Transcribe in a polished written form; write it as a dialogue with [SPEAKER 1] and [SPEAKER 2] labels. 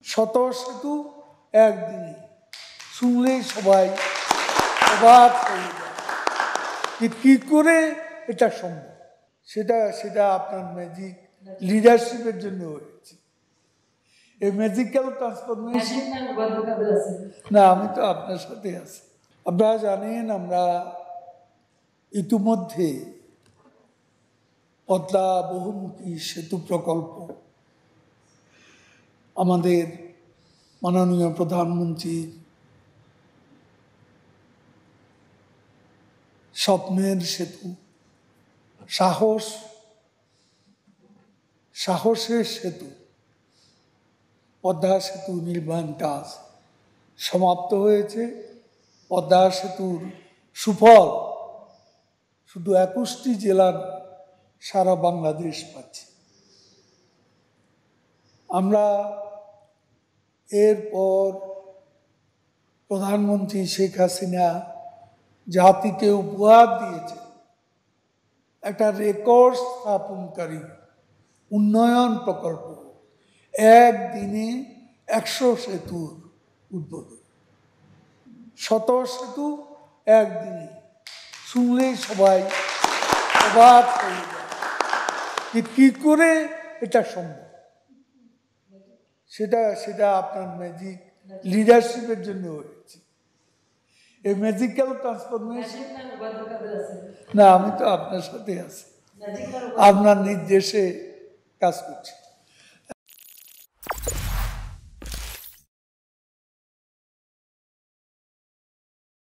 [SPEAKER 1] শত সেতু একদিনে, শুনলেই সবাই অবাক হয়ে যায় যে কী করে এটা সম্ভব। সেটা আপনার ম্যাজিক লিডারশিপের জন্য হয়েছে। এই ম্যাজিক্যাল ট্রান্সফরমেশন না, আমি তো আপনার সাথে আছি। আপনারা জানেন আমরা ইতিমধ্যে পদ্মা বহুমুখী সেতু প্রকল্প আমাদের মাননীয় প্রধানমন্ত্রীর স্বপ্নের সেতু, সাহসের সেতু পদ্মা সেতু নির্মাণ কাজ সমাপ্ত হয়েছে। পদ্মা সেতুর সুফল শুধু 21টি জেলার সারা বাংলাদেশ পাচ্ছে। আমরা এরপর প্রধানমন্ত্রী শেখ হাসিনা জাতিকে উপহার দিয়েছে একটা রেকর্ড স্থাপনকারী উন্নয়ন প্রকল্প, একদিনে 100 সেতুর উদ্বোধন। শত সেতু একদিনে, শুনলেই সবাই অবাক হয়ে যায় যে কী করে এটা সম্ভব। সেটা আপনার ম্যাজিক লিডারশিপের জন্য হয়েছে। এই ম্যাজিক্যাল ট্রান্সফরমেশন না, আমি তো আপনার সাথে আছি, আপনার নির্দেশে কাজ করছি।